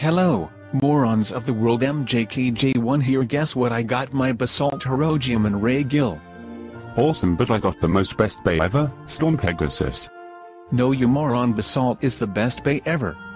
Hello, morons of the world, MJKJ1 here. Guess what? I got my Basalt Herogium and Ray Gill. Awesome, but I got the most best bay ever, Storm Pegasus. No, you moron, Basalt is the best bay ever.